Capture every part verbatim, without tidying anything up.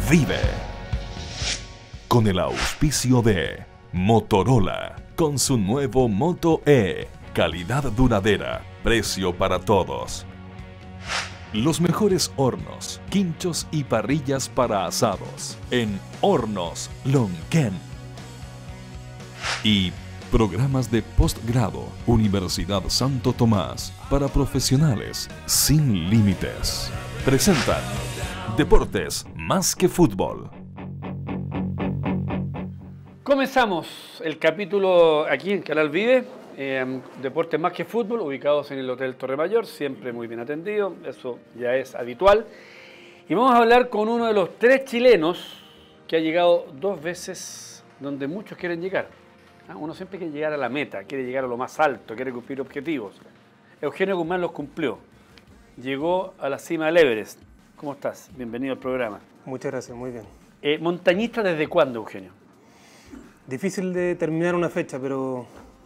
Vive. Con el auspicio de Motorola, con su nuevo Moto E, calidad duradera, precio para todos. Los mejores hornos, quinchos y parrillas para asados en Hornos Lonquén. Y programas de postgrado, Universidad Santo Tomás, para profesionales sin límites. Presentan Deportes más que fútbol. Comenzamos el capítulo aquí en Canal Vive, eh, Deportes más que fútbol, ubicados en el Hotel Torre Mayor, siempre muy bien atendido, eso ya es habitual. Y vamos a hablar con uno de los tres chilenos que ha llegado dos veces donde muchos quieren llegar. ¿Ah? Uno siempre quiere llegar a la meta, quiere llegar a lo más alto, quiere cumplir objetivos. Eugenio Guzmán los cumplió, llegó a la cima del Everest. ¿Cómo estás? Bienvenido al programa. Muchas gracias, muy bien. Eh, ¿Montañista desde cuándo, Eugenio? Difícil de determinar una fecha, pero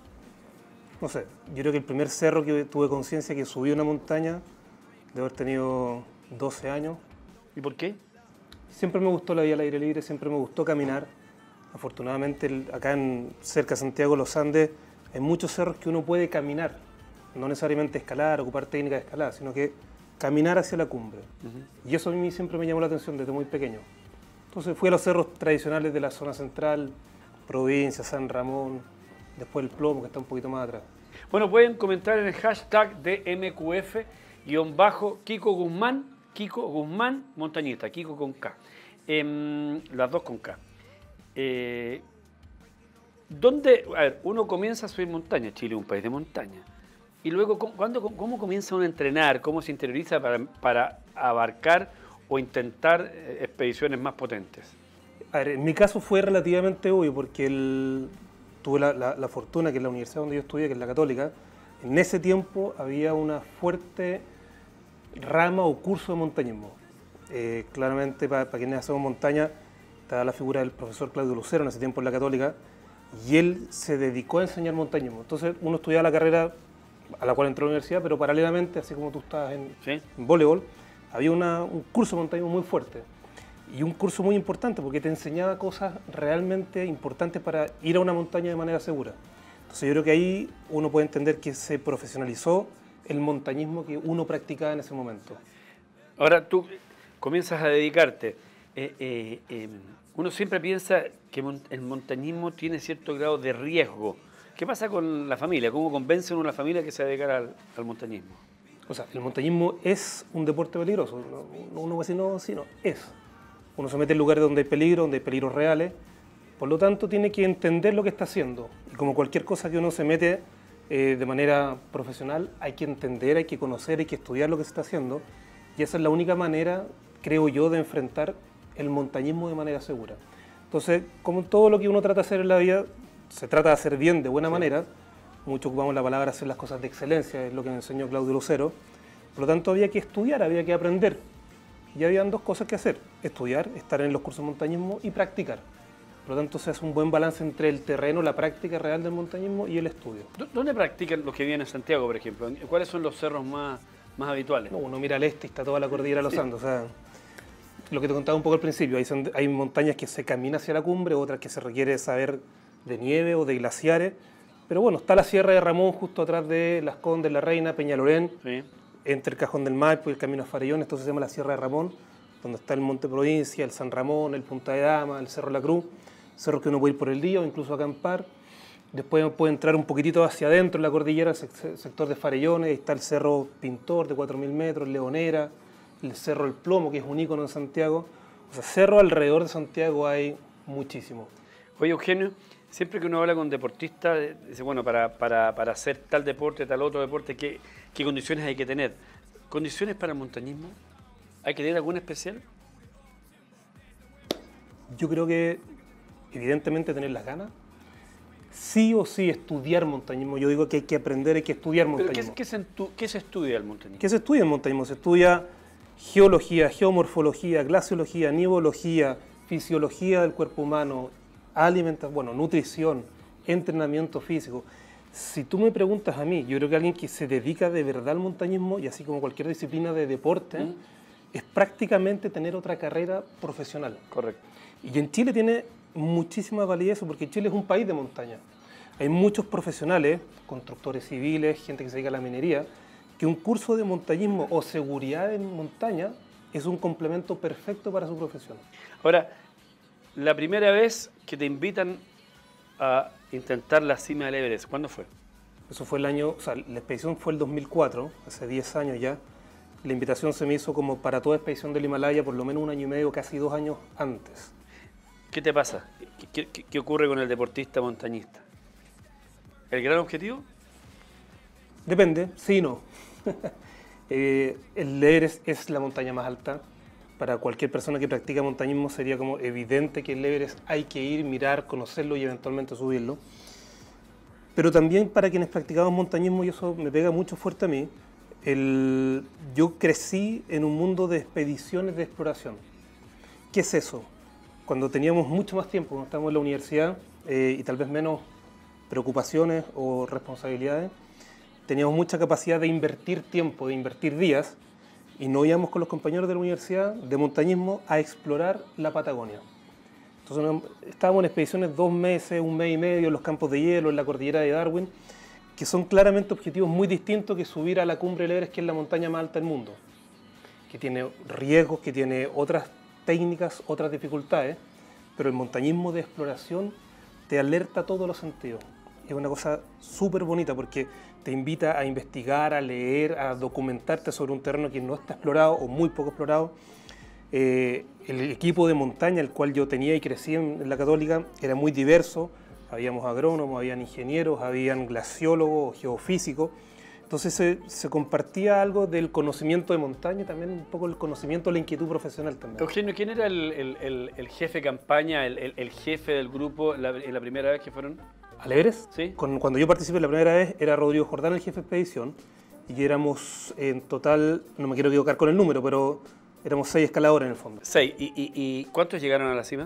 no sé, yo creo que el primer cerro que tuve conciencia que subí una montaña de haber tenido doce años. ¿Y por qué? Siempre me gustó la vida al aire libre, siempre me gustó caminar. Afortunadamente el, acá en cerca de Santiago, los Andes, hay muchos cerros que uno puede caminar, no necesariamente escalar, ocupar técnicas de escalada, sino que caminar hacia la cumbre. Uh-huh. Y eso a mí siempre me llamó la atención desde muy pequeño. Entonces fui a los cerros tradicionales de la zona central, Provincia, San Ramón, después el Plomo, que está un poquito más atrás. Bueno, pueden comentar en el hashtag de M Q F, guión bajo, Kiko Guzmán, Kiko Guzmán, montañista, Kiko con K. Eh, las dos con K. Eh, ¿Dónde, a ver, uno comienza a subir montaña? Chile es un país de montaña. Y luego, ¿cuándo, ¿cómo comienza uno a entrenar? ¿Cómo se interioriza para, para abarcar o intentar expediciones más potentes? A ver, en mi caso fue relativamente obvio porque el, tuve la, la, la fortuna que en la universidad donde yo estudié, que es la Católica, en ese tiempo había una fuerte rama o curso de montañismo. Eh, claramente para, para quienes hacemos montaña estaba la figura del profesor Claudio Lucero en ese tiempo en la Católica y él se dedicó a enseñar montañismo. Entonces uno estudiaba la carrera a la cual entró a la universidad, pero paralelamente, así como tú estabas en, ¿Sí? en voleibol, había una, un curso de montañismo muy fuerte. Y un curso muy importante porque te enseñaba cosas realmente importantes para ir a una montaña de manera segura. Entonces yo creo que ahí uno puede entender que se profesionalizó el montañismo que uno practicaba en ese momento. Ahora tú comienzas a dedicarte. Eh, eh, eh, uno siempre piensa que el montañismo tiene cierto grado de riesgo. ¿Qué pasa con la familia? ¿Cómo convence uno a la familia que se dedica al, al montañismo? O sea, el montañismo es un deporte peligroso. Uno va a decir no, sí, no, es. Uno se mete en lugares donde hay peligro, donde hay peligros reales, por lo tanto tiene que entender lo que está haciendo. Y como cualquier cosa que uno se mete eh, de manera profesional, hay que entender, hay que conocer, hay que estudiar lo que se está haciendo, y esa es la única manera, creo yo, de enfrentar el montañismo de manera segura. Entonces, como todo lo que uno trata de hacer en la vida, se trata de hacer bien, de buena sí. manera, muchos ocupamos la palabra hacer las cosas de excelencia, es lo que me enseñó Claudio Lucero, por lo tanto había que estudiar, había que aprender. Y habían dos cosas que hacer, estudiar, estar en los cursos de montañismo y practicar. Por lo tanto, se hace un buen balance entre el terreno, la práctica real del montañismo y el estudio. ¿Dónde practican los que vienen a Santiago, por ejemplo? ¿Cuáles son los cerros más, más habituales? No, uno mira al este y está toda la cordillera de los Andes. O sea, lo que te contaba un poco al principio, hay, hay montañas que se camina hacia la cumbre, otras que se requiere saber de nieve o de glaciares. Pero bueno, está la Sierra de Ramón justo atrás de Las Condes, La Reina, Peñalolén. Sí. Entre el Cajón del Maipo y el Camino a Farellones, entonces se llama la Sierra de Ramón, donde está el Monte Provincia, el San Ramón, el Punta de Dama, el Cerro La Cruz, cerros que uno puede ir por el día o incluso acampar. Después puede entrar un poquitito hacia adentro en la cordillera, el sector de Farellones, ahí está el Cerro Pintor de cuatro mil metros, Leonera, el Cerro El Plomo, que es un ícono en Santiago. O sea, cerros alrededor de Santiago hay muchísimos. Oye, Eugenio, siempre que uno habla con deportistas, dice, bueno, para, para, para hacer tal deporte, tal otro deporte, ¿qué, qué condiciones hay que tener? ¿Condiciones para el montañismo? ¿Hay que tener alguna especial? Yo creo que, evidentemente, tener las ganas. Sí o sí estudiar montañismo. Yo digo que hay que aprender, hay que estudiar montañismo. ¿Pero qué, qué, se, qué se estudia el montañismo? ¿Qué se estudia el montañismo? Se estudia geología, geomorfología, glaciología, nivología, fisiología del cuerpo humano, alimentación, bueno, nutrición, entrenamiento físico. Si tú me preguntas a mí, yo creo que alguien que se dedica de verdad al montañismo, y así como cualquier disciplina de deporte, ¿Mm? es prácticamente tener otra carrera profesional. Correcto. Y en Chile tiene muchísima validez porque Chile es un país de montaña. Hay muchos profesionales, constructores civiles, gente que se dedica a la minería, que un curso de montañismo o seguridad en montaña es un complemento perfecto para su profesión. Ahora, la primera vez que te invitan a intentar la cima del Everest, ¿cuándo fue? Eso fue el año, o sea, la expedición fue el dos mil cuatro, hace diez años ya. La invitación se me hizo como para toda expedición del Himalaya, por lo menos un año y medio, casi dos años antes. ¿Qué te pasa? ¿Qué, qué, qué ocurre con el deportista montañista? ¿El gran objetivo? Depende, sí y no. eh, el Everest es la montaña más alta. Para cualquier persona que practica montañismo sería como evidente que el Everest hay que ir, mirar, conocerlo y eventualmente subirlo. Pero también para quienes practicamos montañismo, y eso me pega mucho fuerte a mí, el, yo crecí en un mundo de expediciones de exploración. ¿Qué es eso? Cuando teníamos mucho más tiempo, cuando estábamos en la universidad eh, y tal vez menos preocupaciones o responsabilidades, teníamos mucha capacidad de invertir tiempo, de invertir días, y nos íbamos con los compañeros de la universidad de montañismo a explorar la Patagonia. Entonces estábamos en expediciones dos meses, un mes y medio, en los campos de hielo, en la cordillera de Darwin, que son claramente objetivos muy distintos que subir a la cumbre del Everest, que es la montaña más alta del mundo, que tiene riesgos, que tiene otras técnicas, otras dificultades, pero el montañismo de exploración te alerta a todos los sentidos. Es una cosa súper bonita porque te invita a investigar, a leer, a documentarte sobre un terreno que no está explorado o muy poco explorado. Eh, el equipo de montaña, el cual yo tenía y crecí en, en la Católica, era muy diverso. Habíamos agrónomos, habían ingenieros, habían glaciólogos, geofísicos. Entonces se, se compartía algo del conocimiento de montaña y también un poco el conocimiento de la inquietud profesional también. Eugenio, ¿quién era el, el, el, el jefe de campaña, el, el, el jefe del grupo la, la primera vez que fueron? ¿Al Everest? Sí. Con, cuando yo participé la primera vez era Rodrigo Jordán el jefe de expedición y éramos en total, no me quiero equivocar con el número, pero éramos seis escaladores en el fondo. Seis. ¿Y, y, y cuántos llegaron a la cima?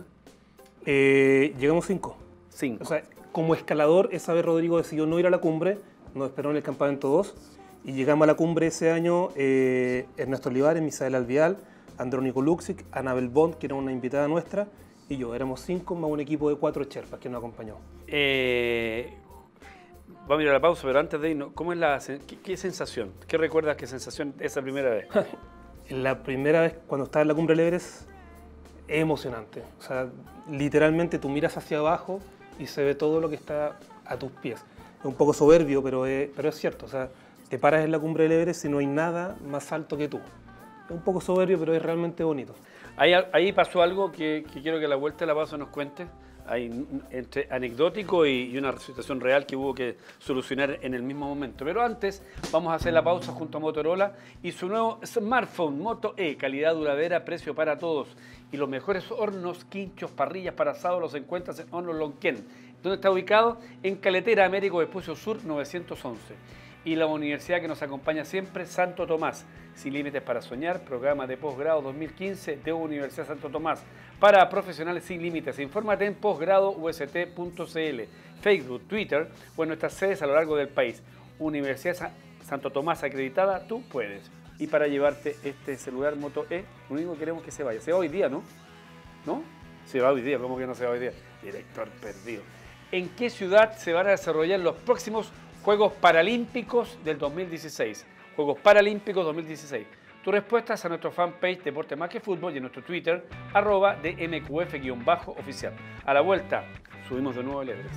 Eh, llegamos cinco. Cinco. O sea, como escalador, esa vez Rodrigo decidió no ir a la cumbre, nos esperó en el campamento dos y llegamos a la cumbre ese año eh, Ernesto Olivares, Misael Alvial, Andrónico Luxic, Anabel Bond, que era una invitada nuestra, y yo. Éramos cinco más un equipo de cuatro Sherpas que nos acompañó. Eh, vamos a ir a la pausa, pero antes de irnos, ¿cómo es la, qué, qué sensación? ¿Qué recuerdas qué sensación esa primera vez? La primera vez cuando estaba en la cumbre del Everest es emocionante. O sea, literalmente tú miras hacia abajo y se ve todo lo que está a tus pies. Es un poco soberbio, pero es, pero es cierto. O sea, te paras en la cumbre del Everest y no hay nada más alto que tú. Es un poco soberbio, pero es realmente bonito. Ahí, ahí pasó algo que, que quiero que a la vuelta de la pausa nos cuente. Hay entre anecdótico y, y una situación real que hubo que solucionar en el mismo momento. Pero antes vamos a hacer la pausa junto a Motorola y su nuevo smartphone Moto E, calidad duradera, precio para todos. Y los mejores hornos, quinchos, parrillas para asado los encuentras en Hornos Lonquén. ¿Dónde está ubicado? En Caletera, Américo Vespucio Sur novecientos once. Y la universidad que nos acompaña siempre, Santo Tomás. Sin límites para soñar, programa de posgrado dos mil quince de Universidad Santo Tomás. Para profesionales sin límites, infórmate en posgrado u s t punto c l, Facebook, Twitter o en nuestras sedes a lo largo del país. Universidad Santo Tomás acreditada, tú puedes. Y para llevarte este celular Moto E, lo único que queremos es que se vaya. Se va hoy día, ¿no? ¿No? Se va hoy día, ¿cómo que no se va hoy día? Director perdido. ¿En qué ciudad se van a desarrollar los próximos Juegos Paralímpicos del dos mil dieciséis? Juegos Paralímpicos dos mil dieciséis. Tus respuestas a nuestro fanpage Deporte Más que Fútbol y en nuestro Twitter, arroba D M Q F guión bajo oficial. A la vuelta, subimos de nuevo el Everest.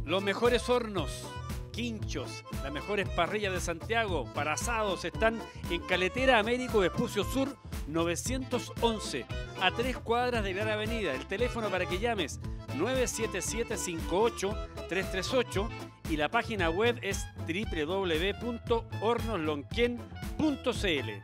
Los mejores hornos, quinchos, las mejores parrillas de Santiago para asados están en Caletera Américo Vespucio Sur novecientos once, a tres cuadras de Gran Avenida. El teléfono para que llames nueve siete siete, cinco ocho, tres tres ocho y la página web es doble u doble u doble u punto hornos lonquén punto c l.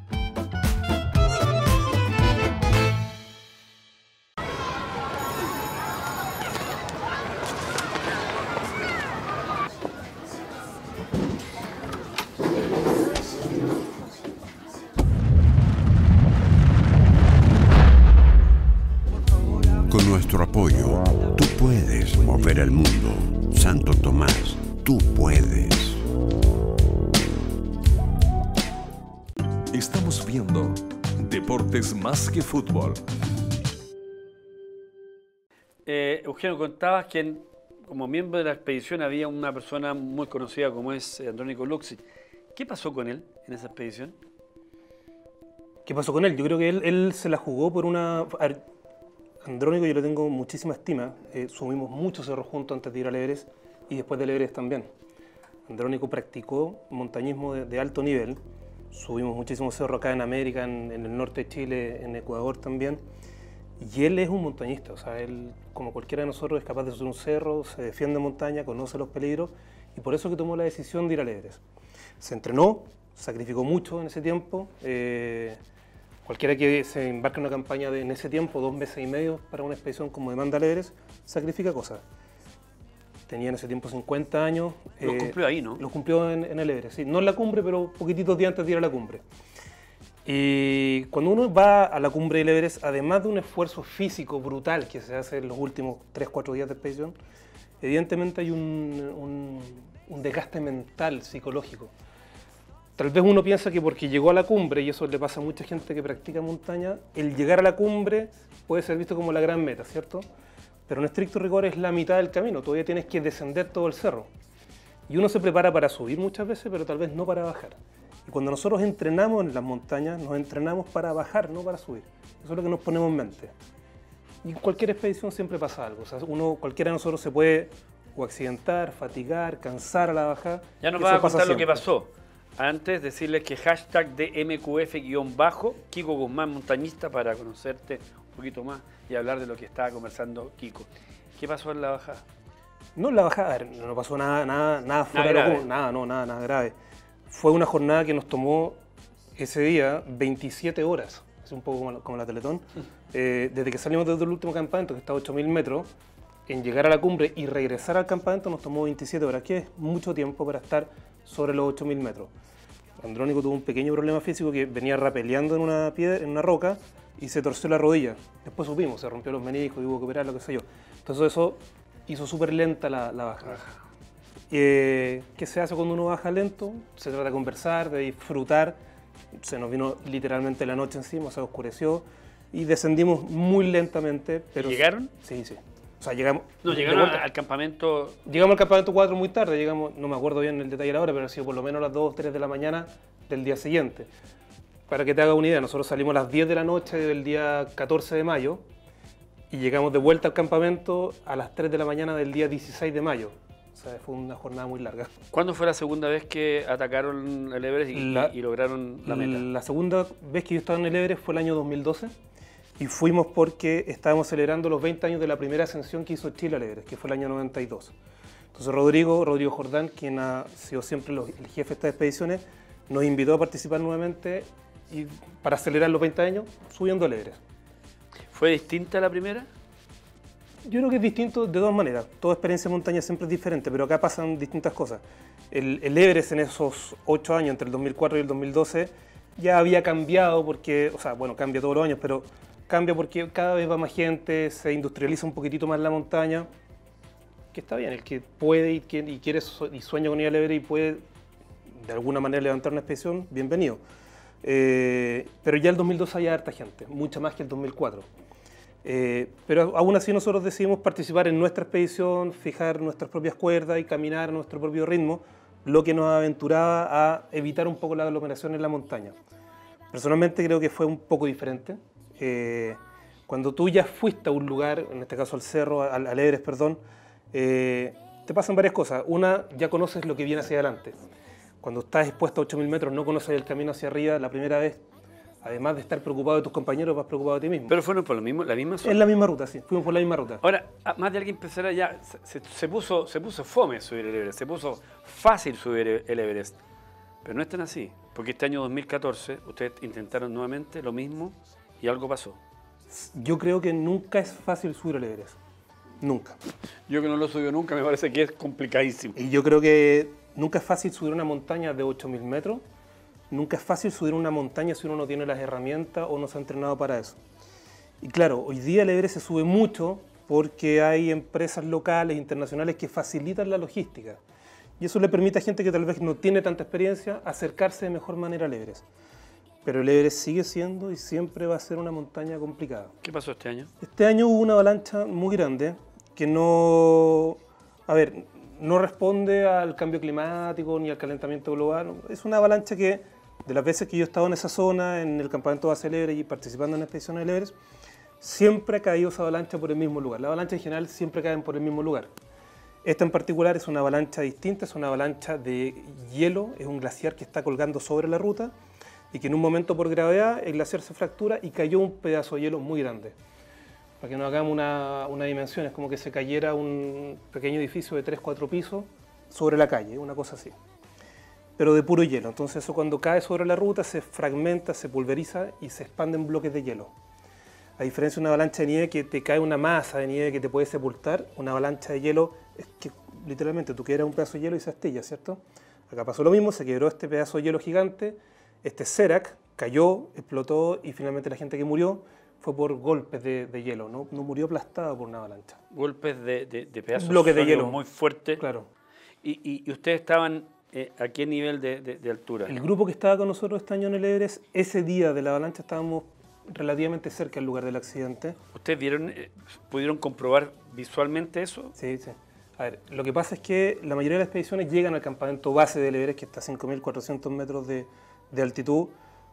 Con nuestro apoyo, tú puedes mover el mundo. Santo Tomás, tú puedes. Estamos viendo Deportes Más que Fútbol. Eh, Eugenio, contabas que en, como miembro de la expedición había una persona muy conocida como es Andrónico Luxi. ¿Qué pasó con él en esa expedición? ¿Qué pasó con él? Yo creo que él, él se la jugó por una... A ver, Andrónico yo le tengo muchísima estima. Eh, subimos muchos cerros juntos antes de ir al Everest y después del Everest también. Andrónico practicó montañismo de, de alto nivel. Subimos muchísimos cerros acá en América, en, en el norte de Chile, en Ecuador también. Y él es un montañista, o sea, él, como cualquiera de nosotros, es capaz de subir un cerro, se defiende en montaña, conoce los peligros y por eso que tomó la decisión de ir al Everest. Se entrenó, sacrificó mucho en ese tiempo. Eh, cualquiera que se embarque en una campaña de, en ese tiempo, dos meses y medio para una expedición como demanda al Everest, sacrifica cosas. Tenía en ese tiempo cincuenta años. Los eh, cumplió ahí, ¿no? Los cumplió en, en el Everest, sí. No en la cumbre, pero poquititos días antes de ir a la cumbre. Y cuando uno va a la cumbre del Everest, además de un esfuerzo físico brutal que se hace en los últimos tres cuatro días de expedición, evidentemente hay un, un, un desgaste mental, psicológico. Tal vez uno piensa que porque llegó a la cumbre, y eso le pasa a mucha gente que practica montaña, el llegar a la cumbre puede ser visto como la gran meta, ¿cierto? Pero en estricto rigor es la mitad del camino, todavía tienes que descender todo el cerro. Y uno se prepara para subir muchas veces, pero tal vez no para bajar. Y cuando nosotros entrenamos en las montañas, nos entrenamos para bajar, no para subir. Eso es lo que nos ponemos en mente. Y en cualquier expedición siempre pasa algo. O sea, uno, cualquiera de nosotros se puede o accidentar, fatigar, cansar a la bajada. Ya nos Eso vas a pasa contar lo que siempre. pasó. Antes, decirles que hashtag D M Q F guión bajo, Kiko Guzmán Montañista, para conocerte un poquito más y hablar de lo que estaba conversando Kiko. ¿Qué pasó en la bajada? No, en la bajada, a ver, no pasó nada, nada, nada fuera de grave. lo común, nada, no, nada, nada grave. Fue una jornada que nos tomó ese día veintisiete horas, es un poco como la, como la Teletón, eh, desde que salimos desde el último campamento, que está a ocho mil metros, en llegar a la cumbre y regresar al campamento nos tomó veintisiete horas, que es mucho tiempo para estar sobre los ocho mil metros. Andrónico tuvo un pequeño problema físico que venía rapeleando en una piedra, en una roca y se torció la rodilla. Después supimos, se rompió los meniscos y hubo que operar, lo que sé yo. Entonces eso hizo súper lenta la, la bajada. Eh, ¿Qué se hace cuando uno baja lento? Se trata de conversar, de disfrutar. Se nos vino literalmente la noche encima, se oscureció y descendimos muy lentamente. Pero ¿Llegaron? Sí, sí. O sea, llegamos... No, de llegaron vuelta. al, al campamento. Llegamos al campamento cuatro muy tarde, llegamos, no me acuerdo bien el detalle de la hora, pero ha sido por lo menos a las dos o tres de la mañana del día siguiente. Para que te hagas una idea, nosotros salimos a las diez de la noche del día catorce de mayo y llegamos de vuelta al campamento a las tres de la mañana del día dieciséis de mayo. O sea, fue una jornada muy larga. ¿Cuándo fue la segunda vez que atacaron el Everest y, La- y lograron la meta? La segunda vez que yo estaba en el Everest fue el año dos mil doce y fuimos porque estábamos celebrando los veinte años de la primera ascensión que hizo Chile al Everest, que fue el año noventa y dos. Entonces Rodrigo, Rodrigo Jordán, quien ha sido siempre los- el jefe de estas expediciones, nos invitó a participar nuevamente y para celebrar los veinte años subiendo al Everest. ¿Fue distinta a la primera? Yo creo que es distinto de dos maneras. Toda experiencia de montaña siempre es diferente, pero acá pasan distintas cosas. El, el Everest en esos ocho años, entre el dos mil cuatro y el dos mil doce, ya había cambiado porque, o sea, bueno, cambia todos los años, pero cambia porque cada vez va más gente, se industrializa un poquitito más la montaña, que está bien, el que puede y, que, y quiere su- y sueña con ir al Everest y puede de alguna manera levantar una expedición, bienvenido. Eh, pero ya el dos mil doce había harta gente, mucha más que el dos mil cuatro. Eh, pero aún así nosotros decidimos participar en nuestra expedición, fijar nuestras propias cuerdas y caminar a nuestro propio ritmo, lo que nos aventuraba a evitar un poco la aglomeración en la montaña. Personalmente creo que fue un poco diferente. Eh, cuando tú ya fuiste a un lugar, en este caso al cerro, al, al Everest, perdón, eh, te pasan varias cosas. Una, ya conoces lo que viene hacia adelante. Cuando estás expuesto a ocho mil metros, no conoces el camino hacia arriba la primera vez. Además de estar preocupado de tus compañeros, vas preocupado de ti mismo. Pero fueron por lo mismo, la misma zona. Es la misma ruta, sí. Fuimos por la misma ruta. Ahora, más de alguien pensará ya, se, se, puso, se puso fome subir el Everest, se puso fácil subir el Everest. Pero no es tan así, porque este año dos mil catorce ustedes intentaron nuevamente lo mismo y algo pasó. Yo creo que nunca es fácil subir el Everest. Nunca. Yo que no lo subió nunca, me parece que es complicadísimo. Y yo creo que nunca es fácil subir una montaña de ocho mil metros. Nunca es fácil subir una montaña si uno no tiene las herramientas o no se ha entrenado para eso. Y claro, hoy día el Everest se sube mucho porque hay empresas locales, internacionales que facilitan la logística. Y eso le permite a gente que tal vez no tiene tanta experiencia acercarse de mejor manera al Everest. Pero el Everest sigue siendo y siempre va a ser una montaña complicada. ¿Qué pasó este año? Este año hubo una avalancha muy grande que no... A ver, no responde al cambio climático ni al calentamiento global. Es una avalancha que, de las veces que yo he estado en esa zona, en el campamento base del Everest y participando en la expedición del Everest, siempre ha caído esa avalancha por el mismo lugar. Las avalanchas en general siempre caen por el mismo lugar. Esta en particular es una avalancha distinta, es una avalancha de hielo, es un glaciar que está colgando sobre la ruta y que en un momento por gravedad el glaciar se fractura y cayó un pedazo de hielo muy grande. Para que nos hagamos una, una dimensión, es como que se cayera un pequeño edificio de tres cuatro pisos sobre la calle, una cosa así. Pero de puro hielo. Entonces eso cuando cae sobre la ruta se fragmenta, se pulveriza y se expande en bloques de hielo. A diferencia de una avalancha de nieve que te cae una masa de nieve que te puede sepultar, una avalancha de hielo es que literalmente tú quebras un pedazo de hielo y se astilla, ¿cierto? Acá pasó lo mismo, se quebró este pedazo de hielo gigante, este Serac cayó, explotó y finalmente la gente que murió fue por golpes de, de hielo, ¿no? No murió aplastada por una avalancha. Golpes de, de, de pedazos bloques de hielo muy fuertes. Claro. Y, y, y ustedes estaban eh, ¿a qué nivel de, de, de altura? El grupo que estaba con nosotros este año en el Everest, ese día de la avalancha estábamos relativamente cerca del lugar del accidente. ¿Ustedes vieron, eh, pudieron comprobar visualmente eso? Sí, sí. A ver, lo que pasa es que la mayoría de las expediciones llegan al campamento base del Everest, que está a cinco mil cuatrocientos metros de, de altitud,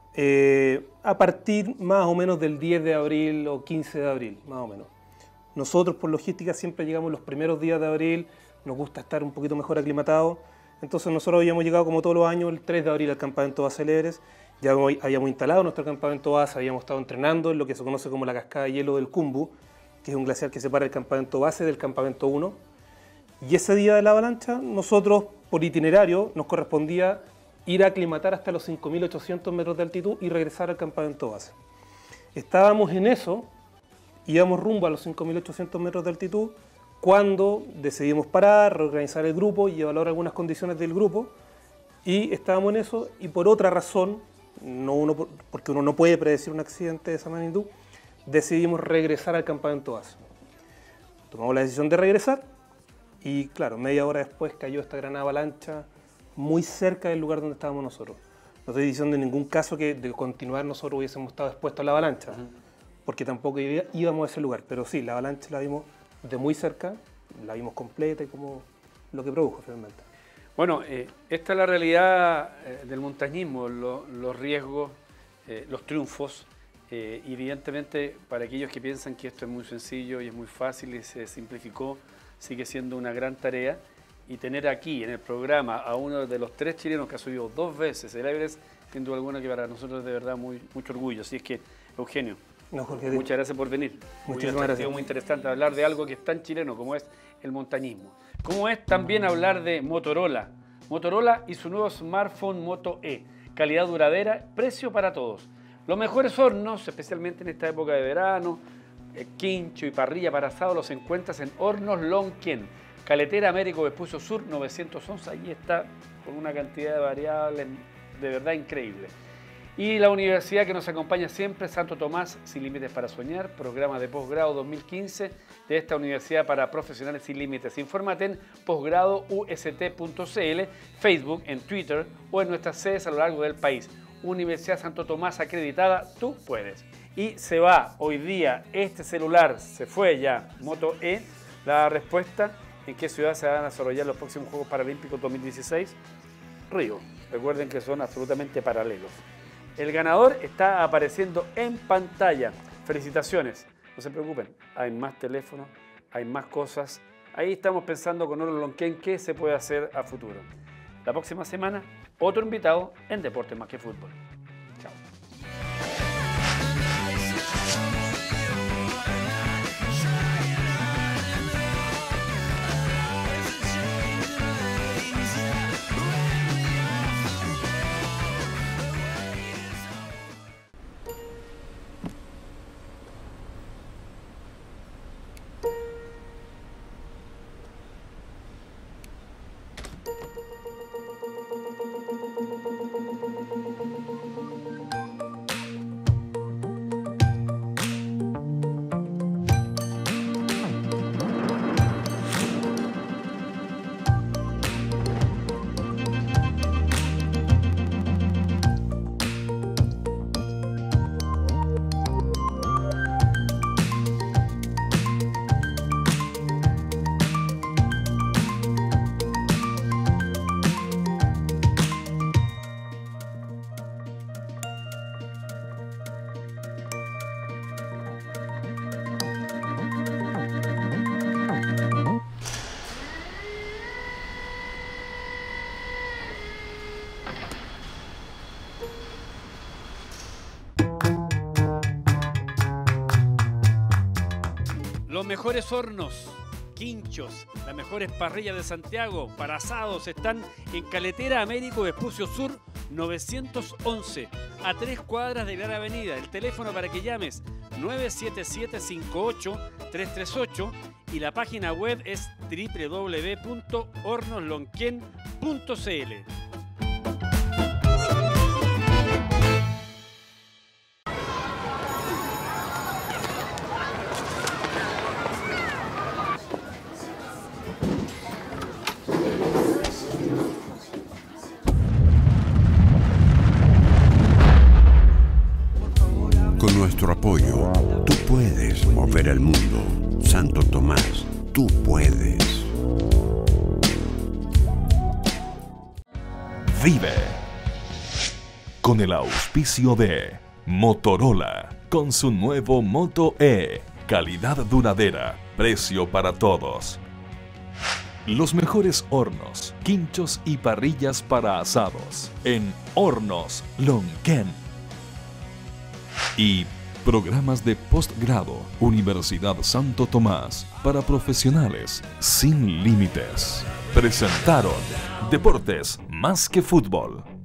eh, a partir más o menos del diez de abril o quince de abril, más o menos. Nosotros, por logística, siempre llegamos los primeros días de abril, nos gusta estar un poquito mejor aclimatados, entonces nosotros habíamos llegado como todos los años el tres de abril al campamento base del Everest, ya habíamos instalado nuestro campamento base, habíamos estado entrenando en lo que se conoce como la cascada de hielo del Khumbu, que es un glaciar que separa el campamento base del campamento uno. Y ese día de la avalancha, nosotros, por itinerario, nos correspondía ir a aclimatar hasta los cinco mil ochocientos metros de altitud y regresar al campamento base. Estábamos en eso, íbamos rumbo a los cinco mil ochocientos metros de altitud, cuando decidimos parar, reorganizar el grupo y evaluar algunas condiciones del grupo, y estábamos en eso, y por otra razón, no uno, porque uno no puede predecir un accidente de esa magnitud, decidimos regresar al campamento base. Tomamos la decisión de regresar, y claro, media hora después cayó esta gran avalancha muy cerca del lugar donde estábamos nosotros. No estoy diciendo en ningún caso que de continuar nosotros hubiésemos estado expuestos a la avalancha, uh-huh. porque tampoco íbamos a ese lugar, pero sí, la avalancha la vimos de muy cerca, la vimos completa y como lo que produjo finalmente. Bueno, eh, esta es la realidad eh, del montañismo, lo, los riesgos, eh, los triunfos, eh, y evidentemente para aquellos que piensan que esto es muy sencillo y es muy fácil y se simplificó, sigue siendo una gran tarea, y tener aquí en el programa a uno de los tres chilenos que ha subido dos veces el Everest, sin duda alguna que para nosotros es de verdad muy, mucho orgullo. Así es que, Eugenio, no, Jorge, muchas gracias por venir. Muchísimas gracias. Ha sido muy interesante hablar de algo que es tan chileno como es el montañismo. Como es también hablar de Motorola. Motorola y su nuevo smartphone Moto E. Calidad duradera, precio para todos. Los mejores hornos, especialmente en esta época de verano, eh, quincho y parrilla para asado, los encuentras en Hornos Lonquén. Caletera Américo Vespucio Sur novecientos once, ahí está con una cantidad de variables de verdad increíble. Y la universidad que nos acompaña siempre, Santo Tomás, Sin Límites para Soñar, programa de posgrado dos mil quince de esta Universidad para Profesionales Sin Límites. Infórmate en posgrado u s t punto c l, Facebook, en Twitter o en nuestras sedes a lo largo del país. Universidad Santo Tomás acreditada, tú puedes. Y se va hoy día este celular, se fue ya, Moto E, la respuesta. ¿En qué ciudad se van a desarrollar los próximos Juegos Paralímpicos dos mil dieciséis? Río. Recuerden que son absolutamente paralelos. El ganador está apareciendo en pantalla. Felicitaciones. No se preocupen, hay más teléfonos, hay más cosas, Ahí estamos pensando con Hornos Lonquén qué se puede hacer a futuro. La próxima semana, otro invitado en Deportes Más que Fútbol. Chao. Los mejores hornos, quinchos, las mejores parrillas de Santiago para asados están en Caletera Américo Vespucio Sur novecientos once, a tres cuadras de Gran Avenida. El teléfono para que llames nueve siete siete, cinco ocho, tres tres ocho y la página web es doble u doble u doble u punto hornos lonquén punto c l. Con nuestro apoyo, tú puedes mover el mundo. Santo Tomás, tú puedes. Vive con el auspicio de Motorola, con su nuevo Moto E, calidad duradera, precio para todos. Los mejores hornos, quinchos y parrillas para asados en Hornos Lonquén. Y programas de postgrado, Universidad Santo Tomás, para profesionales sin límites. Presentaron Deportes Más que Fútbol.